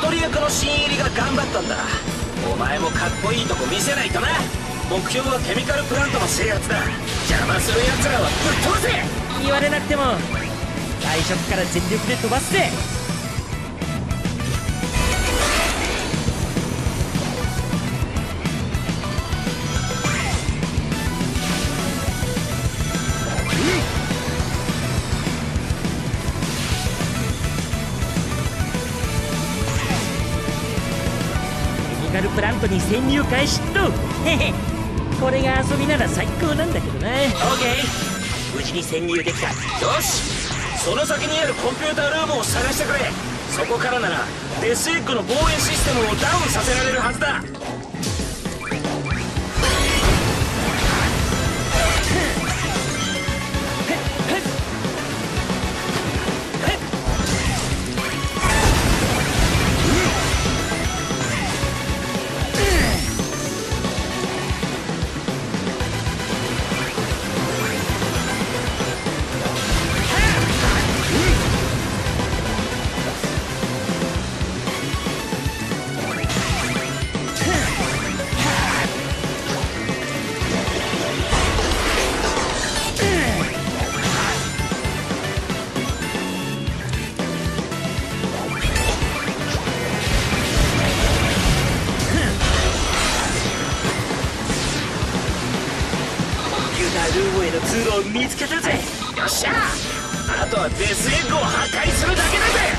コリ役の新入りが頑張ったんだ。お前もかっこいいとこ見せないとな。目標はケミカルプラントの制圧だ。邪魔する奴らはぶっ飛ばせ。 言われなくても最初から全力で飛ばすぜ。ケミカルプラントに潜入開始っと。へへ、これが遊びなら最高なんだけどな。オーケー、無事に潜入できた。 よし、その先にあるコンピュータールームを探してくれ。そこからならデスエッグの防衛システムをダウンさせられるはずだ。 ルームへの通路を見つけたぜ。 よっしゃ、あとはデスエッグを破壊するだけだぜ。